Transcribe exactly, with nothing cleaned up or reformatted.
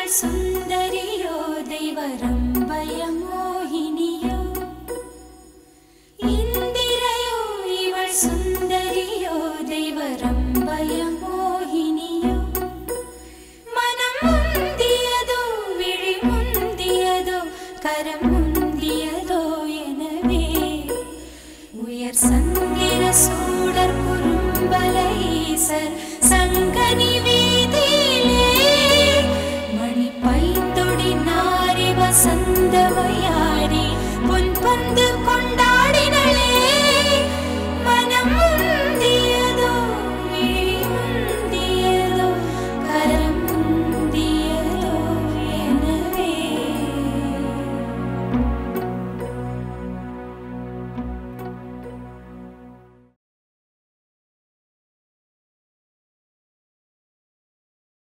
சுந்தரியோ தெய்வரம்பய மோகினியோ இந்திரையோ இவள் சுந்தரியோ தெய்வரம்பய மோகினியோ மனம் முந்தியதோ விழி முந்தியதோ கரம் முந்தியதோ எனவே உயர் சந்திர சூடர் குறும்பல ஈசர் சங்கனிவே